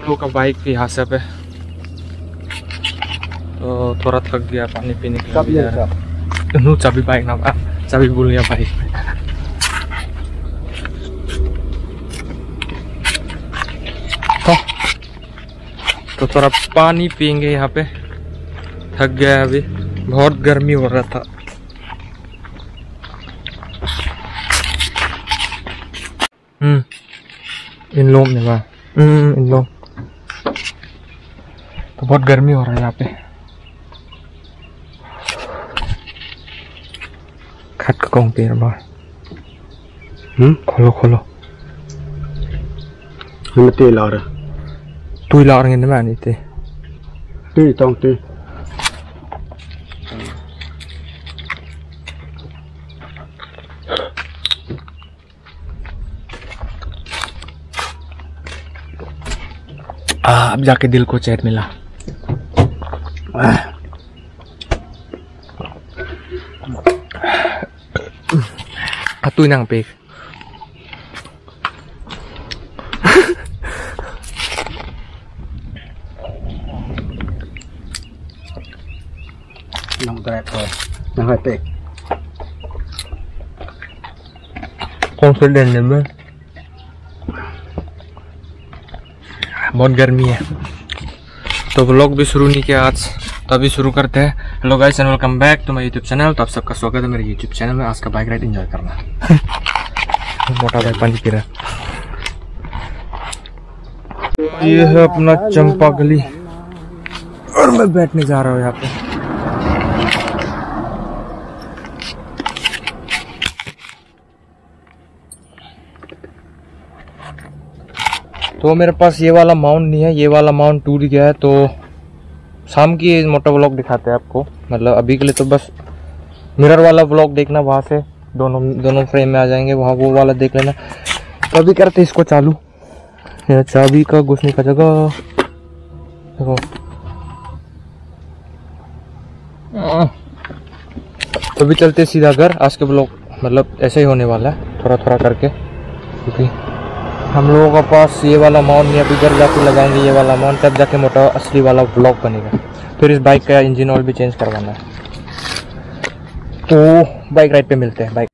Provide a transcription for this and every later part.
लोग का बाइक भी यहाँ से पे तो थोड़ा थक गया, पानी पीने के लिए चाबी बाइक ना चाबी भूल गया बाइक में। तो थोड़ा पानी पियेंगे यहाँ पे, थक गया अभी, बहुत गर्मी हो रहा था। इन लोग ने इन लोग तो बहुत गर्मी हो रहा है यहाँ पे। खट का कौन पेड़ बाहर खोलो खोलो हम तेल आ रहा तू ला रहे हैं मैं थे ती तों ती अब जाके दिल को चैन मिला। तू नंग पे nong trap rồi nong hai pe कौन से लेने में बहुत गर्मी है तो व्लॉग भी शुरू नहीं किया आज, तो अभी शुरू करते हैं। Hello guys and welcome back to my YouTube channel. तो आप सबका स्वागत है मेरे यूट्यूब चैनल में। आज का बाइक राइड एंजॉय करना। मोटा भाई पानी पी रहा है। ये है अपना चंपा गली और मैं बैठने जा रहा हूँ यहाँ पे। तो मेरे पास ये वाला माउंट नहीं है, ये वाला माउंट टूट गया है, तो शाम की मोटा व्लॉग दिखाते हैं आपको। मतलब अभी के लिए तो बस मिरर वाला व्लॉग देखना, वहाँ से दोनों फ्रेम में आ जाएंगे, वहाँ वो वाला देख लेना। तो अभी करते इसको चालू। यह चाबी का घुसने का जगह देखो। तो अभी चलते सीधा घर। आज के व्लॉग मतलब ऐसे ही होने वाला है, थोड़ा थोड़ा करके, क्योंकि हम लोगों के पास ये वाला माउंट नहीं। अभी घर जाके लगाएंगे ये वाला माउंट, तब जाके मोटा असली वाला ब्लॉक बनेगा। फिर इस बाइक का इंजन ऑयल भी चेंज करवाना है। तो बाइक राइड पे मिलते हैं। बाइक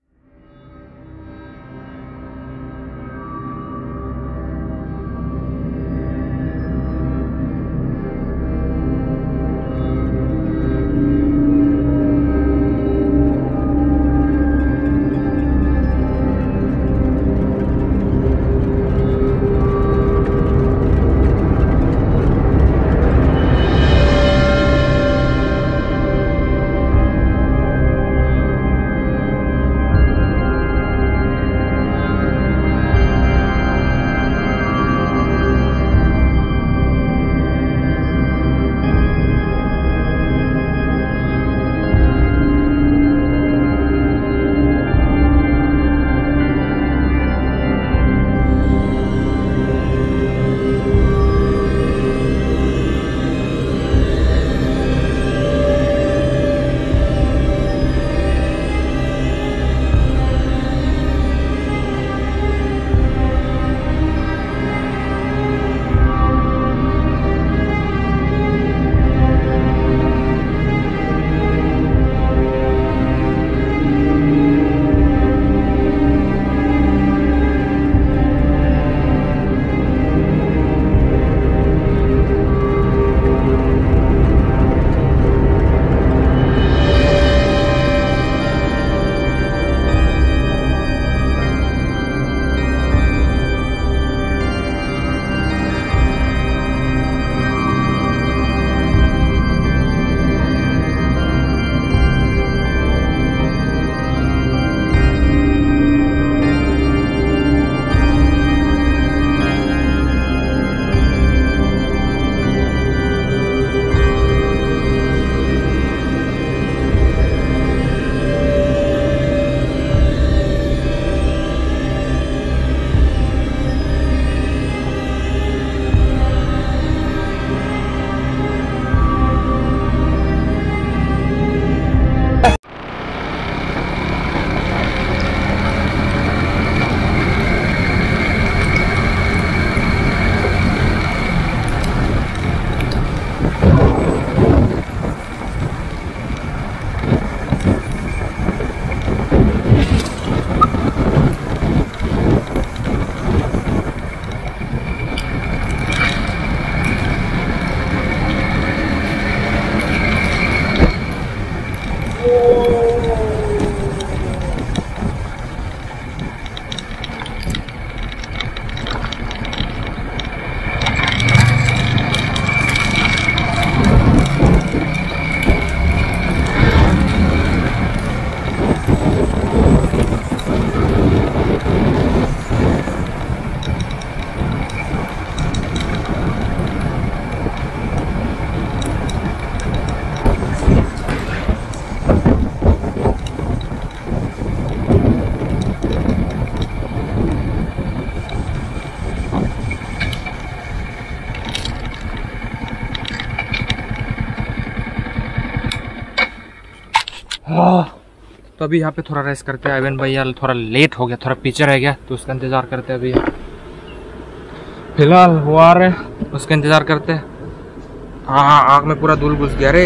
तो अभी यहाँ पे थोड़ा रेस्ट करते हैं। आइवन भैया थोड़ा लेट हो गया, थोड़ा पीछे रह गया, तो उसका इंतज़ार करते हैं। अभी फिलहाल वो आ रहे हैं, उसका इंतज़ार करते हैं। हाँ, आग में पूरा धूल घुस गया रे।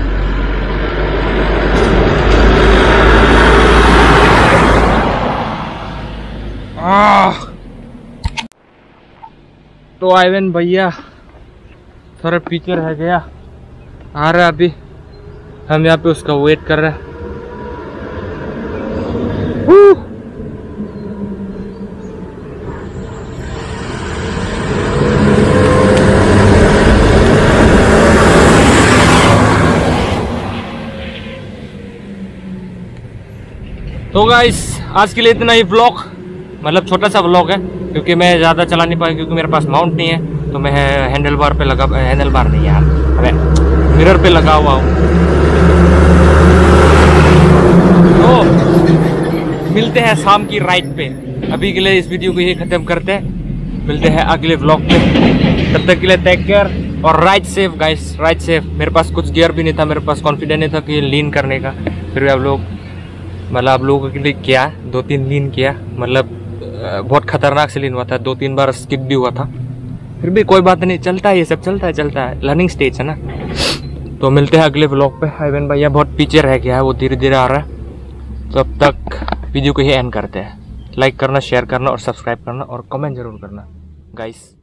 तो आइवन भैया थोड़ा पीछे रह गया, आ रहा है अभी। हम यहाँ पे उसका वेट कर रहे हैं। तो गाइस आज के लिए इतना ही व्लॉग, मतलब छोटा सा व्लॉग है, क्योंकि मैं ज़्यादा चला नहीं पाया, क्योंकि मेरे पास माउंट नहीं है। तो मैं हैंडल बार पे लगा, हैंडल बार नहीं यार, अरे मिरर पे लगा हुआ हूँ। तो मिलते हैं शाम की राइड पे। अभी के लिए इस वीडियो को यही ख़त्म करते हैं, मिलते हैं अगले व्लॉग पे। तब तक के लिए टेक केयर और ride safe guys, ride safe. मेरे पास कुछ गियर भी नहीं था, मेरे पास कॉन्फिडेंस नहीं था कि लीन करने का। फिर भी आप लोगों के लिए किया, 2-3 लीन किया, मतलब बहुत खतरनाक से लीन हुआ था, 2-3 बार स्किप भी हुआ था। फिर भी कोई बात नहीं, चलता है, ये सब चलता है, लर्निंग स्टेज है ना। तो मिलते हैं अगले व्लॉग पे। आइवन भैया बहुत पीछे रह गया है, वो धीरे धीरे आ रहा है। तो अब तक वीडियो को ही एंड करते हैं। लाइक करना, शेयर करना और सब्सक्राइब करना और कमेंट जरूर करना गाइस।